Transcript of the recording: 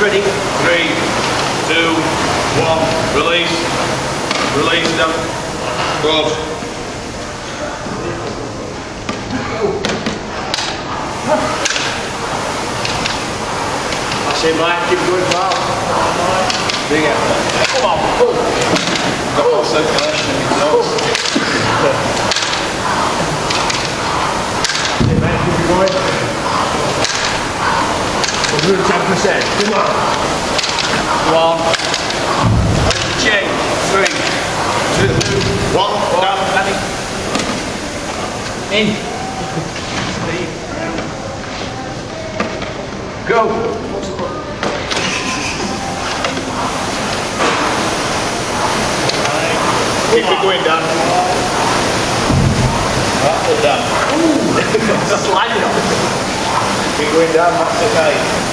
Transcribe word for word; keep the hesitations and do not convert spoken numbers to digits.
ready. Three, two, one, release. Release them. Good. That's it, Mike. Keep going fast. Bring it. Come on, pull. Got more circulation in your nose. Hey, mate, keep it going. one hundred ten percent. Come on. One. Change. Three, two, one. Down. Ready. In. Go. Keep it going down. That's it down. Ooh. Slide it off. Keep going down, that's it, mate.